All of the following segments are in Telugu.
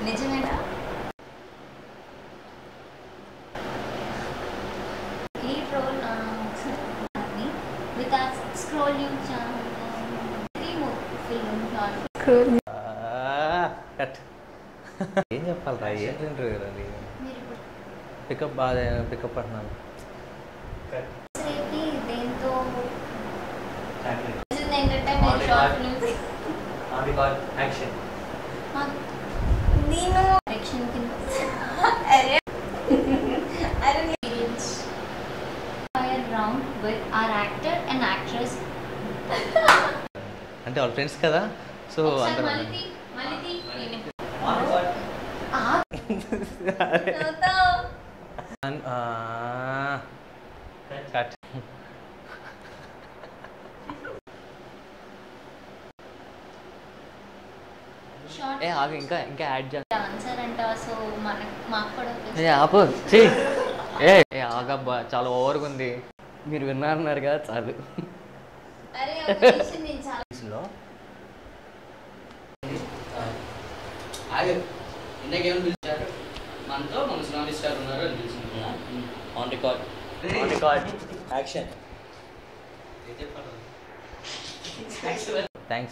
నిజమేనా? Lead role with us scroll you film scroll cut ఏం చెప్పాలరా ఏంటంటే మీరు పికప్ బాగా పికప్ అంటున్నాను రేపు దేంతో ఎంటర్టైన్మెంట్ షార్ట్ ఫిల్మ్స్ యాక్షన్ నేను యాక్షన్ కింద అరే అరే fire round with our actor and actress అంటే వాళ్ళ ఫ్రెండ్స్ కదా సో అందరూ మళ్ళీ కట్ షార్ట్ ఏ ఆగు ఇంకా ఇంకా యాడ్ చేస్తా డాన్సర్ అంట సో మాకు కూడా ఏ ఆపు చే ఏ ఆగబ్బా చాలా ఓవర్గా ఉంది మీరు విన్నారన్నారు కదా చాలు అరే ఒక నిమిషం నేను చాలా ఇందాకేమని పిలిచారు మనతో మన సునామీ స్టార్ ఉన్నారు అని పిలిచింది on record action thanks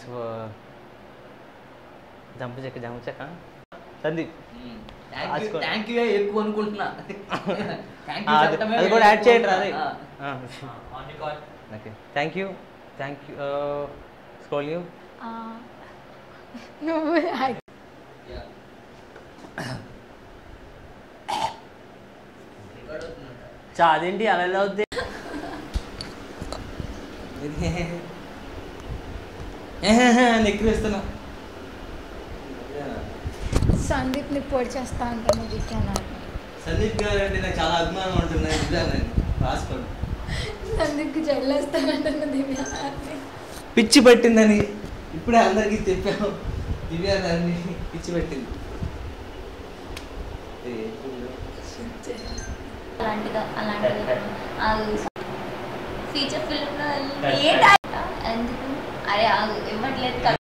jump చెక్క సందీప్ థ్యాంక్ యూ ఎక్కువ అనుకుంటున్నా అది కూడా యాడ్ చేయండి అది on record okay thank you scroll you నువ్వు అదేంటి అలా ఎలా అవుద్ది ఎక్కువ ఇస్తున్నా సందీప్ని పొడి చేస్తా అంటాను విజ్ఞానాలు. సందీప్ గారు అంటే నాకు చాలా అభిమానం ఉంటుంది రాసుకోండి సందీప్కి జల్లేస్తానంటున్న దివ్య పిచ్చి పట్టిందని ఇప్పుడే అందరికీ చెప్పాను దివ్య గారిని పిచ్చి పెట్టింది అలాంటిది ఫీచర్ ఫిల్మ్ ఎందుకు అరే ఇవ్వట్లేదు